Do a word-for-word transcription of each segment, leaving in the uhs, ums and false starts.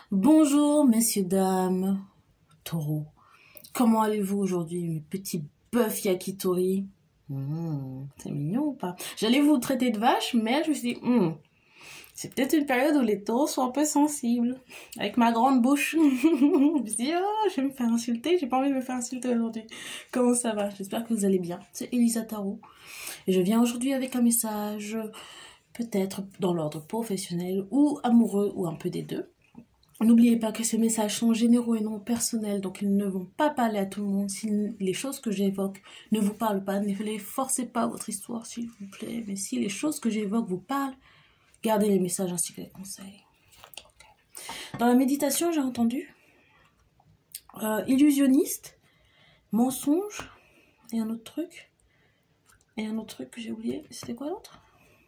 Bonjour, messieurs, dames, taureaux. Comment allez-vous aujourd'hui, mes petits bœufs yakitori? Mmh, c'est mignon ou pas? J'allais vous traiter de vache, mais je me suis dit, mmh, c'est peut-être une période où les taureaux sont un peu sensibles. Avec ma grande bouche. Je me suis dit, oh, je vais me faire insulter. J'ai pas envie de me faire insulter aujourd'hui. Comment ça va? J'espère que vous allez bien. C'est Elisa Tarot. Et je viens aujourd'hui avec un message, peut-être dans l'ordre professionnel ou amoureux ou un peu des deux. N'oubliez pas que ces messages sont généraux et non personnels, donc ils ne vont pas parler à tout le monde. Si les choses que j'évoque ne vous parlent pas, ne les forcez pas à votre histoire, s'il vous plaît. Mais si les choses que j'évoque vous parlent, gardez les messages ainsi que les conseils. Okay. Dans la méditation, j'ai entendu euh, illusionniste, mensonge, et un autre truc. Et un autre truc que j'ai oublié. C'était quoi l'autre?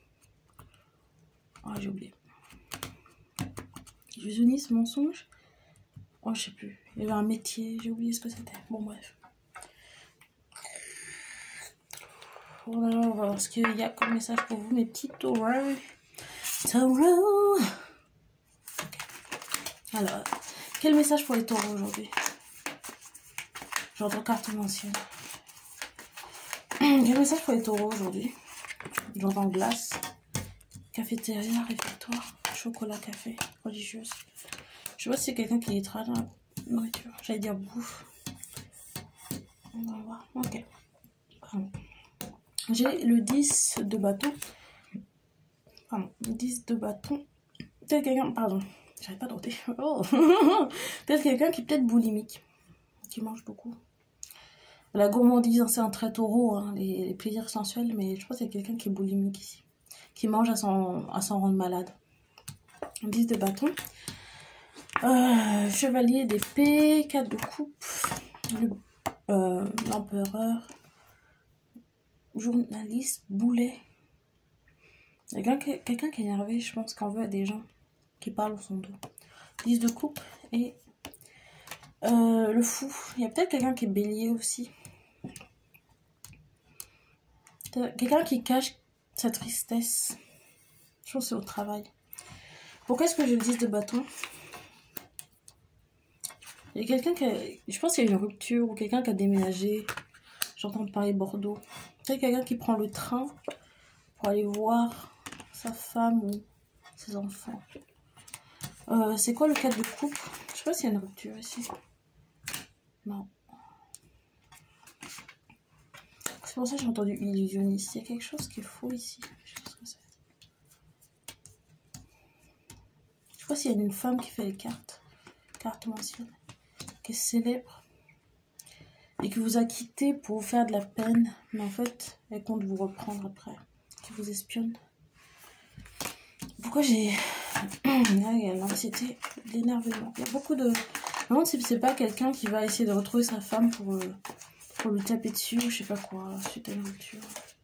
Ah, j'ai oublié. Illusionniste, mensonge. Oh, je sais plus. Il y avait un métier, j'ai oublié ce que c'était. Bon, bref. Voilà, on va voir ce qu'il y a comme message pour vous, mes petits taureaux. Taureaux. Alors, quel message pour les taureaux aujourd'hui? J'entends carte mention. Quel message pour les taureaux aujourd'hui? J'entends glace, cafétéria, réfectoire, chocolat, café, religieuse. Je sais pas si c'est quelqu'un qui est très dans la nourriture. J'allais dire bouffe. On va voir. Ok. J'ai le dix de bâton. Pardon, dix de bâton. Peut-être quelqu'un, pardon, j'arrive pas à noter. Oh. Peut-être quelqu'un qui est peut-être boulimique, qui mange beaucoup. La gourmandise, c'est un trait taureau, hein, les, les plaisirs sensuels, mais je pense qu'il y a quelqu'un qui est boulimique ici, qui mange à s'en à s'en rendre malade. dix de bâton. Euh, chevalier d'épée, quatre de coupe, l'empereur, euh, journaliste, boulet. Quelqu'un quelqu'un qui est énervé, je pense, qu'on veut à des gens qui parlent au son dos. dix de coupe et euh, le fou. Il y a peut-être quelqu'un qui est bélier aussi. Quelqu'un qui cache sa tristesse. Je pense que c'est au travail. Pourquoi est-ce que je le dix de bâton? Il y a quelqu'un qui a... Je pense qu'il y a une rupture ou quelqu'un qui a déménagé. J'entends parler Bordeaux. C'est quelqu'un qui prend le train pour aller voir sa femme ou ses enfants. Euh, c'est quoi le quatre de coupe? Je sais pas s'il y a une rupture ici. Non. C'est pour ça que j'ai entendu illusionniste. Il y a quelque chose qui est faux ici. Je sais pas ce que c'est. Je sais pas s'il y a une femme qui fait les cartes. Cartes mensuelles. Qui est célèbre. Et qui vous a quitté pour vous faire de la peine. Mais en fait, elle compte vous reprendre après. Qui vous espionne. Pourquoi j'ai... Là, il y a l'anxiété, l'énervement. Il y a beaucoup de... Je me demande si c'est pas quelqu'un qui va essayer de retrouver sa femme pour, euh, pour lui taper dessus ou je sais pas quoi, suite à une rupture.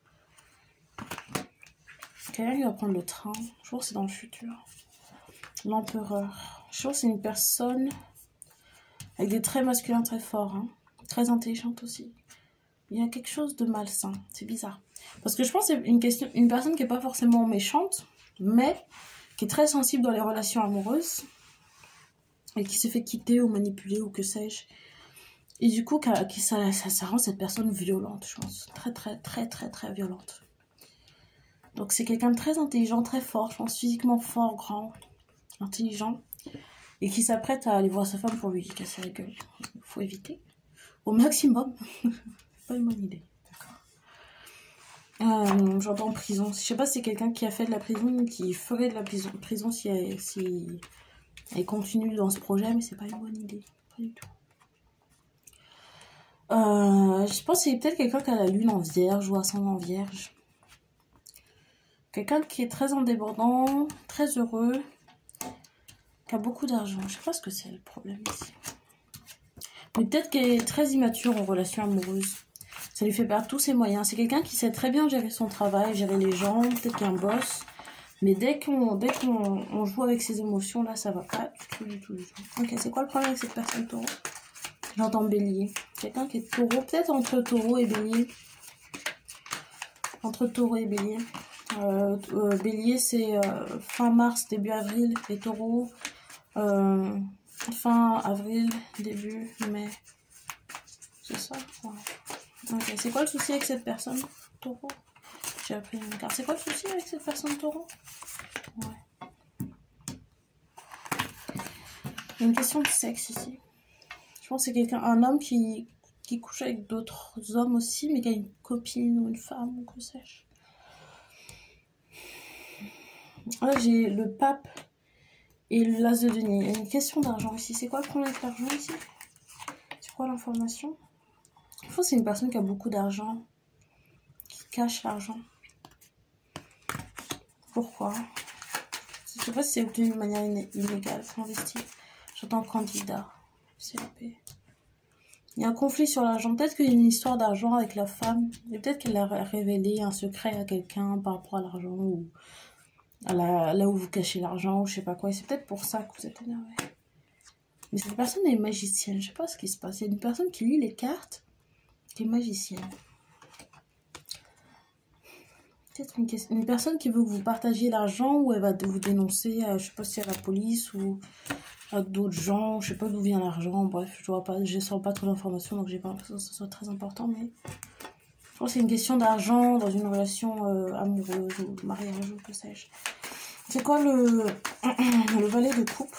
Quelqu'un qui va prendre le train. Je pense que c'est dans le futur. L'empereur. Je pense que c'est une personne avec des traits masculins très forts. Hein. Très intelligente aussi. Il y a quelque chose de malsain. C'est bizarre. Parce que je pense que c'est une, question, une personne qui n'est pas forcément méchante, mais qui est très sensible dans les relations amoureuses et qui se fait quitter ou manipuler ou que sais-je. Et du coup, qui, ça, ça, ça rend cette personne violente, je pense. Très, très, très, très, très violente. Donc, c'est quelqu'un de très intelligent, très fort, je pense, physiquement fort, grand, intelligent, et qui s'apprête à aller voir sa femme pour lui casser la gueule. Il faut éviter. Au maximum. Pas une bonne idée. Euh, J'entends prison. Je sais pas si c'est quelqu'un qui a fait de la prison ou qui ferait de la prison, prison si, elle, si elle continue dans ce projet, mais c'est pas une bonne idée. Pas du tout. Euh, je pense que c'est peut-être quelqu'un qui a la lune en vierge ou ascendant vierge. Quelqu'un qui est très indépendant, très heureux, qui a beaucoup d'argent. Je sais pas ce que c'est le problème ici. Mais peut-être qu'elle est très immature en relation amoureuse. Ça lui fait perdre tous ses moyens. C'est quelqu'un qui sait très bien gérer son travail, gérer les gens, peut-être qu'il y a un boss. Mais dès qu'on dès qu'on on joue avec ses émotions, là, ça va pas du tout, du tout, du tout. Ok, c'est quoi le problème avec cette personne taureau? J'entends bélier. Quelqu'un qui est taureau, peut-être entre taureau et bélier. Entre taureau et bélier. Euh, euh, bélier, c'est euh, fin mars, début avril. Les taureaux, Euh, fin avril, début mai. C'est ça? Ouais. Ok, c'est quoi le souci avec cette personne, taureau? J'ai appris une carte. C'est quoi le souci avec cette personne, taureau? Ouais. Il y a une question de sexe ici. Je pense que c'est quelqu'un, un homme qui, qui couche avec d'autres hommes aussi, mais qui a une copine ou une femme ou que sais-je. Là, j'ai le pape et l'as de denier. Il y a une question d'argent ici. C'est quoi le problème avec l'argent ici? C'est quoi l'information? Je pense que c'est une personne qui a beaucoup d'argent, qui cache l'argent. Pourquoi? Je sais pas si c'est obtenu de manière illégale, clandestine. J'entends candidat. C'est la paix. Il y a un conflit sur l'argent. Peut-être qu'il y a une histoire d'argent avec la femme. Et peut-être qu'elle a révélé un secret à quelqu'un par rapport à l'argent. Ou à la, là où vous cachez l'argent. Ou je sais pas quoi. Et c'est peut-être pour ça que vous êtes énervé. Mais cette personne est magicienne. Je sais pas ce qui se passe. Il y a une personne qui lit les cartes. Qui est magicienne. Peut-être une, une personne qui veut que vous partagiez l'argent. Ou elle va vous dénoncer. À, je sais pas si à la police ou... à d'autres gens, je sais pas d'où vient l'argent, bref, je vois pas, je sens pas trop d'informations, donc j'ai pas l'impression que ce soit très important, mais je pense que c'est une question d'argent dans une relation euh, amoureuse ou mariage ou que sais-je. C'est quoi le, le valet de coupe?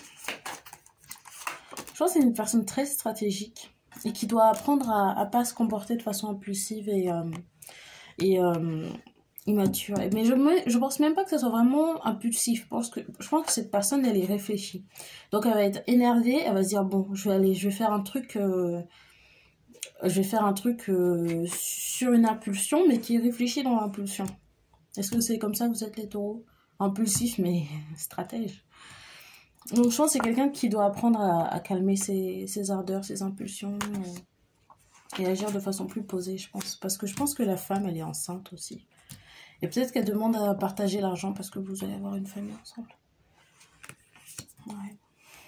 Je pense que c'est une personne très stratégique et qui doit apprendre à, à pas se comporter de façon impulsive et, euh, et euh, immature. Mais je me, je pense même pas que ça soit vraiment impulsif. Je pense que, je pense que cette personne, elle est réfléchie. Donc elle va être énervée, elle va se dire bon, je vais aller, je vais faire un truc, euh, je vais faire un truc euh, sur une impulsion, mais qui est réfléchi dans l'impulsion. Est-ce que c'est comme ça que vous êtes les taureaux? Impulsif, mais stratège. Donc je pense que c'est quelqu'un qui doit apprendre à, à calmer ses, ses ardeurs, ses impulsions euh, et agir de façon plus posée, je pense. Parce que je pense que la femme, elle est enceinte aussi. Et peut-être qu'elle demande à partager l'argent parce que vous allez avoir une famille ensemble. Ouais.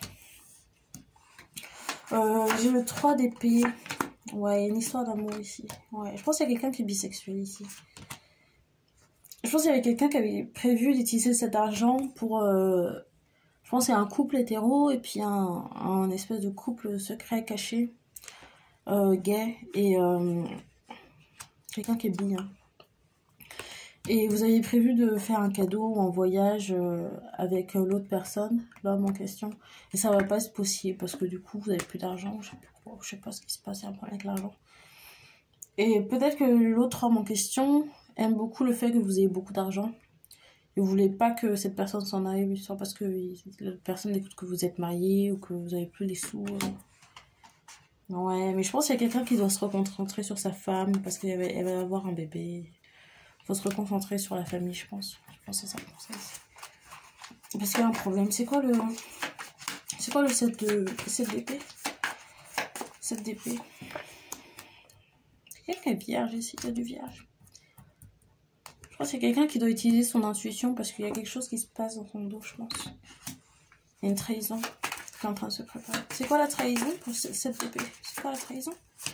Euh, j'ai le trois d'épée. Ouais, il y a une histoire d'amour ici. Ouais, je pense qu'il y a quelqu'un qui est bisexuel ici. Je pense qu'il y avait quelqu'un qui avait prévu d'utiliser cet argent pour... Euh, je pense qu'il y a un couple hétéro et puis un, un espèce de couple secret caché, euh, gay, et euh, quelqu'un qui est bi. Hein. Et vous avez prévu de faire un cadeau ou un voyage euh, avec euh, l'autre personne, l'homme en question. Et ça va pas être possible parce que du coup, vous avez plus d'argent. Je sais pas, je sais pas ce qui se passe, il y a un problème avec l'argent. Et peut-être que l'autre homme en question aime beaucoup le fait que vous ayez beaucoup d'argent. Et vous voulez pas que cette personne s'en aille, soit parce que la personne écoute que vous êtes marié ou que vous avez plus les sous. Ouais, mais je pense qu'il y a quelqu'un qui doit se reconcentrer sur sa femme parce qu'elle va, elle va avoir un bébé. Il faut se reconcentrer sur la famille, je pense. Je pense que c'est ça pour ça. Parce qu'il y a un problème. C'est quoi le... C'est quoi le sept de... sept d'épée? sept d'épée. C'est quelqu'un qui est vierge ici. Il y a du vierge. Je crois que c'est quelqu'un qui doit utiliser son intuition parce qu'il y a quelque chose qui se passe dans son dos, je pense. Il y a une trahison qui est en train de se préparer. C'est quoi la trahison pour sept d'épée? C'est quoi la trahison?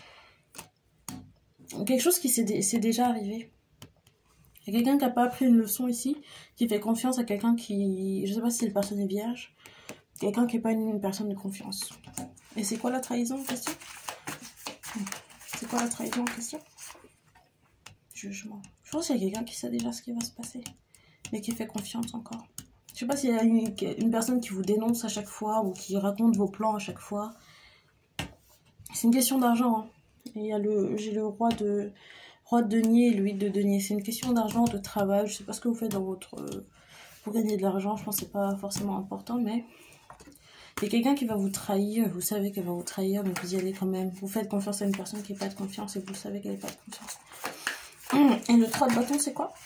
Quelque chose qui s'est dé... déjà arrivé. Il y a quelqu'un qui n'a pas appris une leçon ici, qui fait confiance à quelqu'un qui... Je sais pas si la personne est vierge. Quelqu'un qui n'est pas une, une personne de confiance. Et c'est quoi la trahison en question? C'est quoi la trahison en question? Jugement. Je pense qu'il y a quelqu'un qui sait déjà ce qui va se passer. Mais qui fait confiance encore. Je sais pas s'il y a une, une personne qui vous dénonce à chaque fois ou qui raconte vos plans à chaque fois. C'est une question d'argent. Hein. Et il y a le... J'ai le roi de... Roi de denier et l'huile de denier. C'est une question d'argent, de travail. Je sais pas ce que vous faites dans votre... Euh, pour gagner de l'argent. Je pense que c'est pas forcément important, mais... Il y a quelqu'un qui va vous trahir. Vous savez qu'elle va vous trahir, mais vous y allez quand même. Vous faites confiance à une personne qui n'a pas de confiance et vous savez qu'elle n'a pas de confiance. Et le trois de bâton, c'est quoi?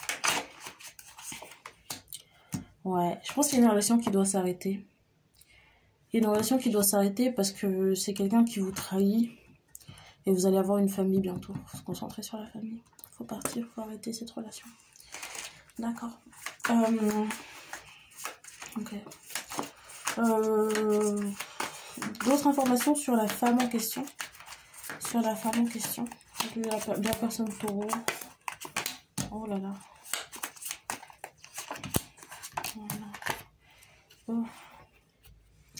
Ouais, je pense qu'il y a une relation qui doit s'arrêter. Il y a une relation qui doit s'arrêter parce que c'est quelqu'un qui vous trahit. Et vous allez avoir une famille bientôt. Il faut se concentrer sur la famille. Il faut partir, il faut arrêter cette relation. D'accord. Euh... Ok. Euh... D'autres informations sur la femme en question. Sur la femme en question. De la, de la personne taureau. Oh là là. Voilà. Oh.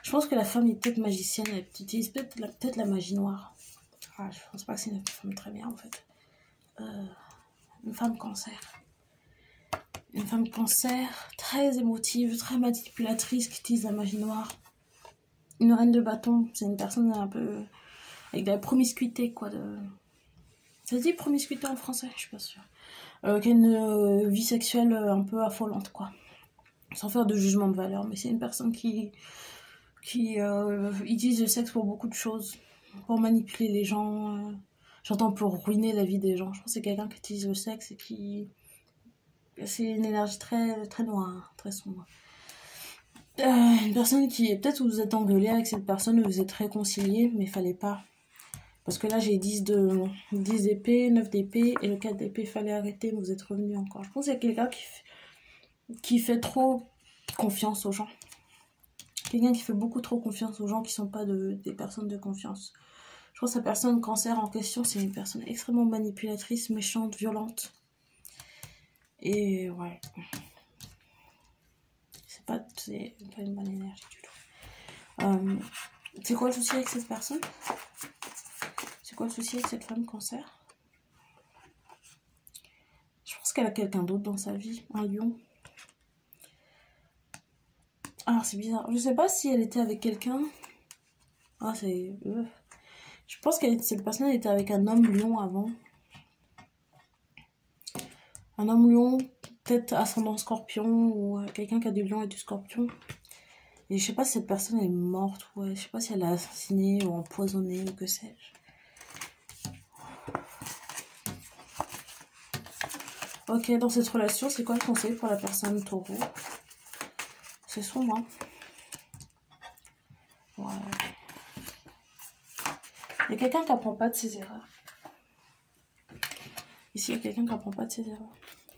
Je pense que la femme est peut-être magicienne, elle utilise peut-être la, peut-être la magie noire. Ah, je pense pas que c'est une femme très bien, en fait. Euh, une femme cancer. Une femme cancer, très émotive, très manipulatrice, qui utilise la magie noire. Une reine de bâton, c'est une personne un peu... avec de la promiscuité, quoi. De... Ça se dit promiscuité en français? Je suis pas sûre. Euh, qui a une euh, vie sexuelle un peu affolante, quoi. Sans faire de jugement de valeur, mais c'est une personne qui... qui euh, utilise le sexe pour beaucoup de choses. Pour manipuler les gens. Euh... J'entends pour ruiner la vie des gens. Je pense que c'est quelqu'un qui utilise le sexe et qui... C'est une énergie très, très noire, très sombre. Euh, une personne qui... Peut-être vous êtes engueulé avec cette personne, vous êtes réconcilié, mais il fallait pas. Parce que là, j'ai dix de... dix d'épée, neuf d'épée, et le quatre d'épée, fallait arrêter, mais vous êtes revenu encore. Je pense qu'il y a quelqu'un qui, f... qui fait trop confiance aux gens. Quelqu'un qui fait beaucoup trop confiance aux gens qui sont pas de... des personnes de confiance. Je pense que la personne cancer en question, c'est une personne extrêmement manipulatrice, méchante, violente. Et ouais. C'est pas, c'est pas une bonne énergie du tout. Euh, c'est quoi le souci avec cette personne? C'est quoi le souci avec cette femme cancer? Je pense qu'elle a quelqu'un d'autre dans sa vie, un lion. Alors c'est bizarre. Je sais pas si elle était avec quelqu'un. Ah c'est... Euh. Je pense que cette personne était avec un homme lion avant. Un homme lion, peut-être ascendant scorpion, ou quelqu'un qui a du lion et du scorpion. Et je sais pas si cette personne est morte, ouais. Je sais pas si elle l'a assassinée ou empoisonnée ou que sais-je. Ok, dans cette relation, c'est quoi le conseil pour la personne taureau? C'est sombre, hein. Ouais. Il y a quelqu'un qui apprend pas de ses erreurs. Ici, il y a quelqu'un qui apprend pas de ses erreurs.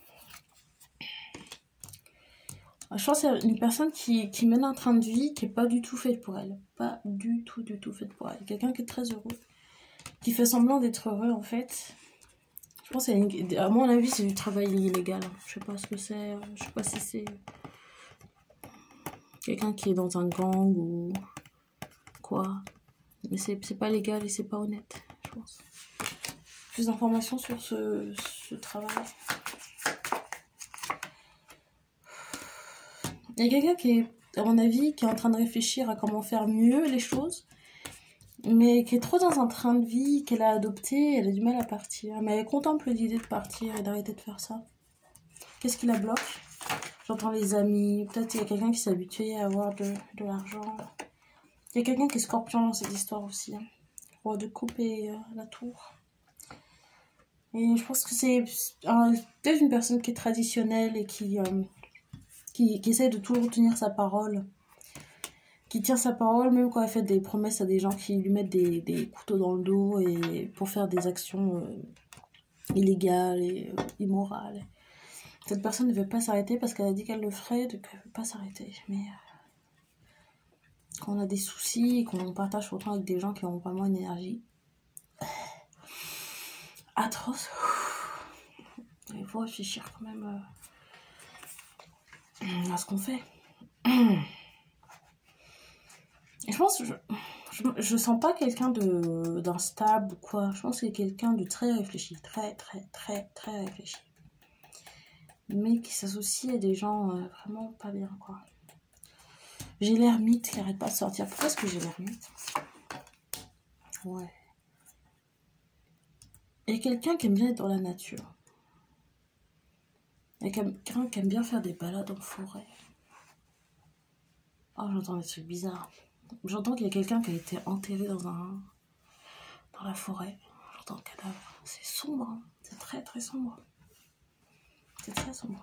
Je pense que c'est une personne qui, qui mène un train de vie qui n'est pas du tout faite pour elle. Pas du tout, du tout faite pour elle. Quelqu'un qui est très heureux. Qui fait semblant d'être heureux, en fait. Je pense que, à mon avis, c'est du travail illégal. Je sais pas ce que c'est. Je sais pas si c'est quelqu'un qui est dans un gang ou quoi. Mais c'est pas légal et c'est pas honnête, je pense. Plus d'informations sur ce, ce travail. Il y a quelqu'un qui est, à mon avis, qui est en train de réfléchir à comment faire mieux les choses, mais qui est trop dans un train de vie qu'elle a adopté, elle a du mal à partir. Mais elle contemple l'idée de partir et d'arrêter de faire ça. Qu'est-ce qui la bloque? J'entends les amis, peut-être il y a quelqu'un qui s'est habitué à avoir de, de l'argent. Il y a quelqu'un qui est scorpion dans cette histoire aussi. Hein. Roi de coupe et euh, la tour. Et je pense que c'est euh, peut-être une personne qui est traditionnelle et qui... Euh, Qui, qui essaie de toujours tenir sa parole, qui tient sa parole même quand elle fait des promesses à des gens qui lui mettent des, des couteaux dans le dos et pour faire des actions euh, illégales et euh, immorales. Cette personne ne veut pas s'arrêter parce qu'elle a dit qu'elle le ferait, donc elle ne veut pas s'arrêter. Mais euh, quand on a des soucis et qu'on partage autant avec des gens qui ont vraiment une énergie atroce, il faut réfléchir quand même euh, à ce qu'on fait. Je pense que je, je, je sens pas quelqu'un de d'instable ou quoi. Je pense que c'est quelqu'un de très réfléchi, très très très très réfléchi. Mais qui s'associe à des gens euh, vraiment pas bien, quoi. J'ai l'ermite qui arrête pas de sortir. Pourquoi est-ce que j'ai l'ermite? Ouais. Il y a quelqu'un qui aime bien être dans la nature. Il y a quelqu'un qui aime bien faire des balades en forêt. Oh, j'entends des trucs bizarres. J'entends qu'il y a quelqu'un qui a été enterré dans un dans la forêt. J'entends le cadavre. C'est sombre. Hein. C'est très très sombre. C'est très sombre.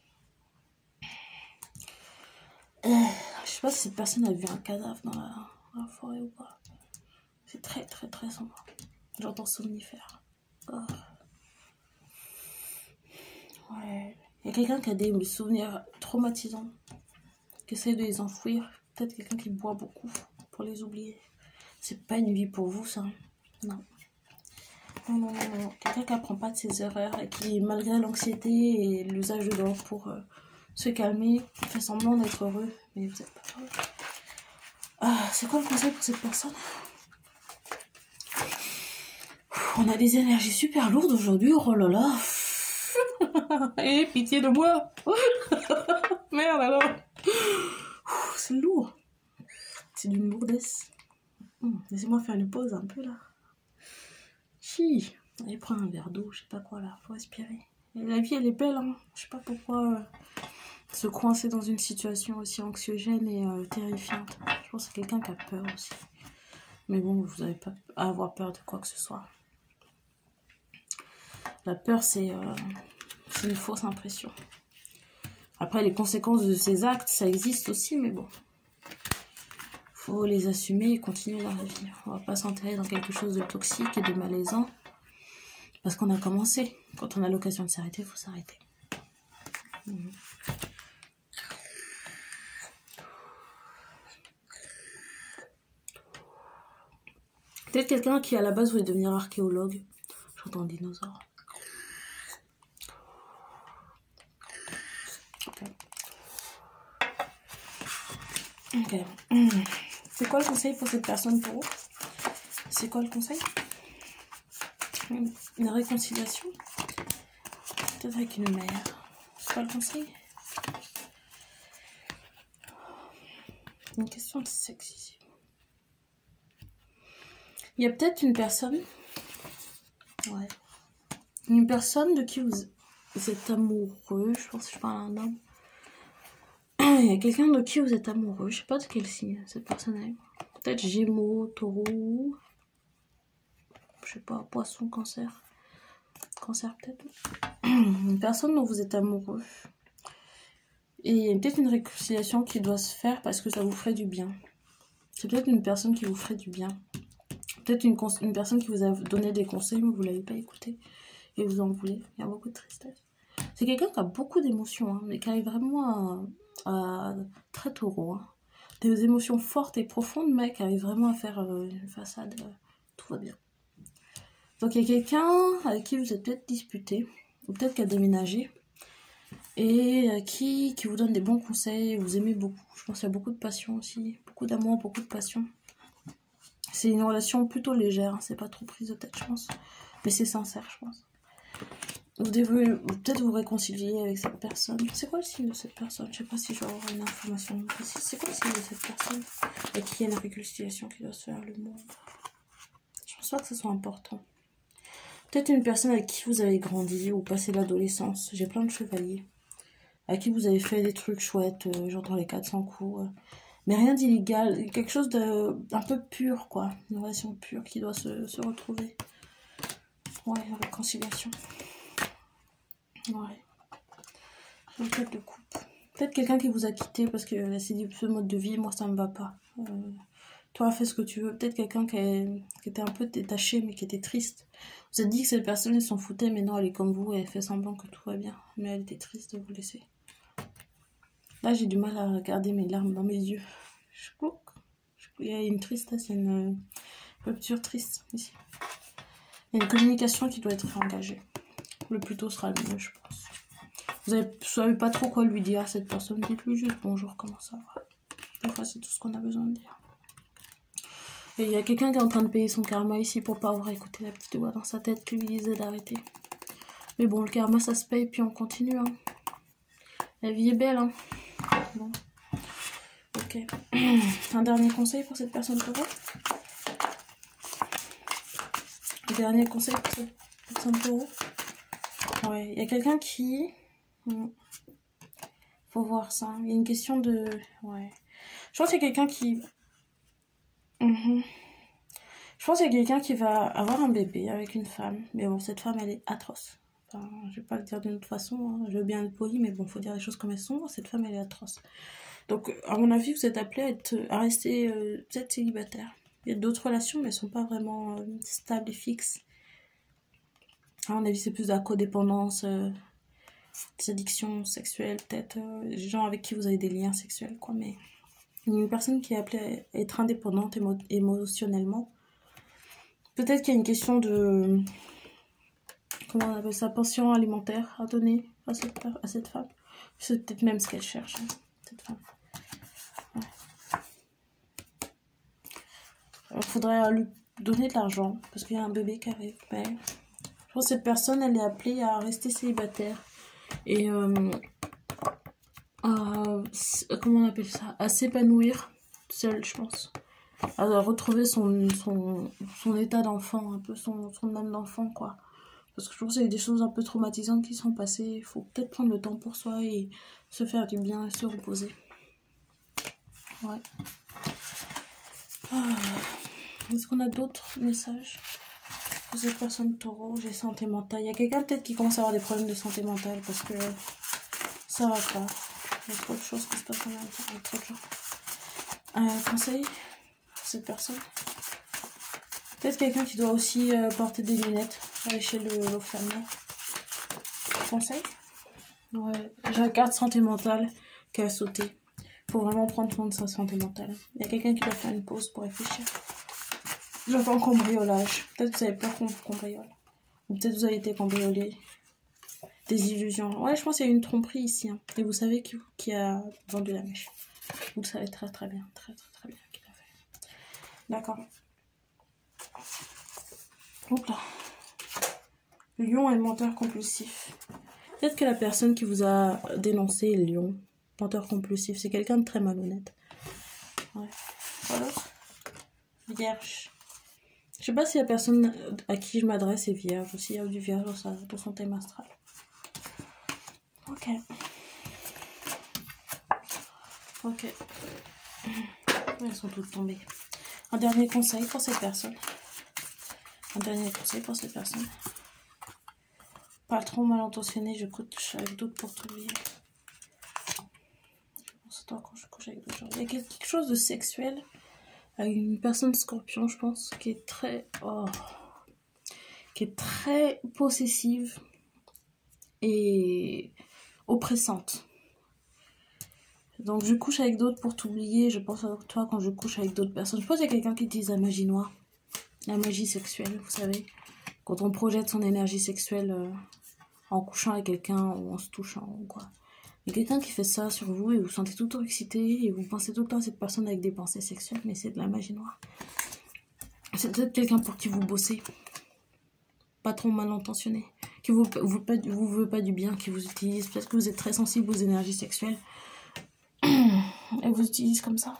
Euh, je sais pas si cette personne a vu un cadavre dans la, dans la forêt ou pas. C'est très très très sombre. J'entends somnifère. Oh. Ouais. Il y a quelqu'un qui a des souvenirs traumatisants. Qui essaie de les enfouir. Peut-être quelqu'un qui boit beaucoup pour les oublier. C'est pas une vie pour vous, ça. Non. Non, non, non, non. Quelqu'un qui apprend pas de ses erreurs et qui, malgré l'anxiété et l'usage de drogue pour euh, se calmer, fait semblant d'être heureux, mais vous êtes pas heureux. Ah, c'est quoi le conseil pour cette personne? On a des énergies super lourdes aujourd'hui, oh là là. Eh, pitié de moi. Merde alors. C'est lourd. C'est d'une lourdesse. Hum, Laissez-moi faire une pause un peu là. Chi. Allez, prends un verre d'eau, je sais pas quoi là, faut respirer. Et la vie elle est belle, hein. Je sais pas pourquoi euh, se coincer dans une situation aussi anxiogène et euh, terrifiante. Je pense que c'est quelqu'un qui a peur aussi. Mais bon, vous n'avez pas à avoir peur de quoi que ce soit. La peur, c'est euh, c'est une fausse impression. Après, les conséquences de ces actes, ça existe aussi, mais bon. Faut les assumer et continuer dans la vie. On va pas s'enterrer dans quelque chose de toxique et de malaisant. Parce qu'on a commencé. Quand on a l'occasion de s'arrêter, il faut s'arrêter. Mmh. Peut-être quelqu'un qui à la base voulait devenir archéologue. J'entends un dinosaure. Ok. Ok. Mmh. C'est quoi le conseil pour cette personne pour vous? C'est quoi le conseil? Une réconciliation? Peut-être avec une mère. C'est quoi le conseil? Une question de sexe ici. Il y a peut-être une personne... Ouais. Une personne de qui vous, vous êtes amoureux. Je pense que je parle à un homme. Il y a quelqu'un de qui vous êtes amoureux. Je sais pas de quel signe cette personne est. Peut-être Gémeaux, Taureau. Je sais pas, Poisson, Cancer. Cancer peut-être. Une personne dont vous êtes amoureux. Et il y a peut-être une réconciliation qui doit se faire parce que ça vous ferait du bien. C'est peut-être une personne qui vous ferait du bien. Peut-être une, une personne qui vous a donné des conseils mais vous ne l'avez pas écouté. Et vous en voulez. Il y a beaucoup de tristesse. C'est quelqu'un qui a beaucoup d'émotions, hein, mais qui arrive vraiment à, à très taureau. Hein. Des émotions fortes et profondes, mais qui arrive vraiment à faire euh, une façade. Euh, tout va bien. Donc il y a quelqu'un avec qui vous êtes peut-être disputé, ou peut-être qui a déménagé, et euh, qui, qui vous donne des bons conseils, vous aimez beaucoup. Je pense qu'il y a beaucoup de passion aussi, beaucoup d'amour, beaucoup de passion. C'est une relation plutôt légère, hein, c'est pas trop prise de tête, je pense. Mais c'est sincère, je pense. Vous devez peut-être vous réconcilier avec cette personne. C'est quoi le signe de cette personne? Je sais pas si je vais avoir une information précise. C'est quoi le signe de cette personne avec qui il y a une réconciliation qui doit se faire, le monde? Je pense pas que ce soit important. Peut-être une personne avec qui vous avez grandi ou passé l'adolescence. J'ai plein de chevaliers. Avec qui vous avez fait des trucs chouettes, euh, genre dans les quatre cents coups. Euh, mais rien d'illégal. Quelque chose d'un peu pur, quoi. Une relation pure qui doit se, se retrouver. Ouais, la réconciliation. Ouais. Peut-être de coupe. Peut-être quelqu'un qui vous a quitté parce que euh, c'est dit ce mode de vie, moi ça me va pas. Euh, toi, fais ce que tu veux. Peut-être quelqu'un qui, qui était un peu détaché mais qui était triste. Vous avez dit que cette personne elle s'en foutait, mais non, elle est comme vous et elle fait semblant que tout va bien. Mais elle était triste de vous laisser. Là, j'ai du mal à regarder mes larmes dans mes yeux. Je crois qu'il y a une tristesse, il y a une rupture triste ici. Il y a une communication qui doit être engagée. Le plus tôt sera le mieux, je pense. Vous ne savez pas trop quoi lui dire à cette personne. Dites-lui juste bonjour, comment ça va. Des fois, c'est tout ce qu'on a besoin de dire. Et il y a quelqu'un qui est en train de payer son karma ici pour pas avoir écouté la petite voix dans sa tête qui lui disait d'arrêter. Mais bon, le karma, ça se paye, puis on continue. Hein. La vie est belle. Hein. Bon. Ok. Un dernier conseil pour cette personne pour vous. Un dernier conseil pour cette personne pour vous. Ouais, il y a quelqu'un qui... Hmm. Faut voir ça. Il y a une question de... Ouais. Je pense qu'il y a quelqu'un qui... Mm-hmm. Je pense qu'il y a quelqu'un qui va avoir un bébé avec une femme. Mais bon, cette femme, elle est atroce. Enfin, je vais pas le dire d'une autre façon. Hein. Je veux bien être poli, mais bon, faut dire les choses comme elles sont. Cette femme, elle est atroce. Donc, à mon avis, vous êtes appelé à, être, à rester euh, peut-être célibataire. Il y a d'autres relations, mais elles sont pas vraiment euh, stables et fixes. À mon avis, c'est plus de la codépendance, euh, des addictions sexuelles, peut-être. Euh, des gens avec qui vous avez des liens sexuels, quoi. Mais il y a une personne qui est appelée à être indépendante émo émotionnellement. Peut-être qu'il y a une question de... Comment on appelle ça? Pension alimentaire à donner à cette, à cette femme. C'est peut-être même ce qu'elle cherche, hein, cette femme. Ouais. Il faudrait lui donner de l'argent parce qu'il y a un bébé qui arrive. Mais je pense que cette personne, elle est appelée à rester célibataire. Et euh, à, comment on appelle ça, à s'épanouir seule, je pense. À retrouver son, son, son état d'enfant, un peu son, son âme d'enfant, quoi. Parce que je pense qu'il y a des choses un peu traumatisantes qui sont passées. Il faut peut-être prendre le temps pour soi et se faire du bien et se reposer. Ouais. Ah. Est-ce qu'on a d'autres messages pour cette personne taureau? J'ai santé mentale. Il y a quelqu'un peut-être qui commence à avoir des problèmes de santé mentale parce que ça va pas. Il y a trop de choses qui se passent en même temps. Il y a trop de gens. Un conseil pour cette personne? Peut-être quelqu'un qui doit aussi euh, porter des lunettes, aller chez l'ophtalmo. Conseil? Ouais, j'ai la carte santé mentale qui a sauté. Faut vraiment prendre soin de sa santé mentale. Il y a quelqu'un qui doit faire une pause pour réfléchir. J'entends cambriolage. Peut-être que vous avez peur qu'on cambriole. Ou peut-être que vous avez été cambriolé. Des illusions. Ouais, je pense qu'il y a une tromperie ici. Hein. Et vous savez qui, qui a vendu la mèche. Vous le savez très très bien. Très très très bien qui l'a fait. D'accord. Hop là. Le lion est menteur compulsif. Peut-être que la personne qui vous a dénoncé est le lion. Menteur compulsif. C'est quelqu'un de très malhonnête. Ouais. Voilà. Vierge. Je sais pas si la personne à qui je m'adresse est vierge ou s'il y a du vierge dans, sa, dans son thème astral. Ok. Ok. Elles sont toutes tombées. Un dernier conseil pour cette personne. Un dernier conseil pour cette personne. Pas trop mal intentionné, je couche avec d'autres pour t'oublier. Je pense à toi quand je couche avec d'autres gens. Il y a quelque chose de sexuel avec une personne scorpion, je pense, qui est très... Oh, qui est très possessive et oppressante. Donc je couche avec d'autres pour t'oublier, je pense à toi quand je couche avec d'autres personnes. Je pense qu'il y a quelqu'un qui utilise la magie noire, la magie sexuelle, vous savez. Quand on projette son énergie sexuelle euh, en couchant avec quelqu'un ou en se touchant ou quoi. Il y a quelqu'un qui fait ça sur vous et vous vous sentez tout le temps excité et vous pensez tout le temps à cette personne avec des pensées sexuelles, mais c'est de la magie noire. C'est peut-être quelqu'un pour qui vous bossez. Pas trop mal intentionné. Qui vous, vous, pas, vous veut pas du bien, qui vous utilise. Peut-être que vous êtes très sensible aux énergies sexuelles. Et vous utilise comme ça.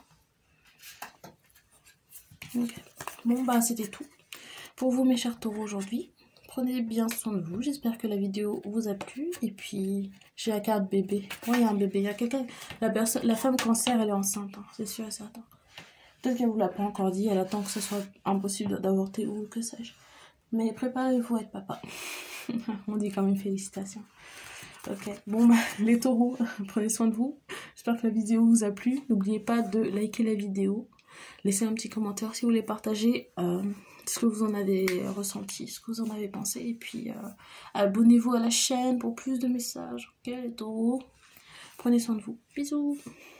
Okay. Bon bah c'était tout pour vous mes chers taureaux aujourd'hui. Prenez bien soin de vous. J'espère que la vidéo vous a plu. Et puis j'ai la carte bébé. Oui, il y a un bébé. Il y a quelqu'un. La personne, la femme cancer, elle est enceinte. Hein. C'est sûr et certain. Peut-être qu'elle vous l'a pas encore dit. Elle attend que ce soit impossible d'avorter ou que sais-je. Mais préparez-vous à être papa. On dit quand même félicitations. Ok, bon bah les taureaux, prenez soin de vous. J'espère que la vidéo vous a plu. N'oubliez pas de liker la vidéo. Laissez un petit commentaire si vous voulez partager euh, ce que vous en avez ressenti, ce que vous en avez pensé. Et puis euh, abonnez-vous à la chaîne pour plus de messages. Ok les taureaux, prenez soin de vous. Bisous.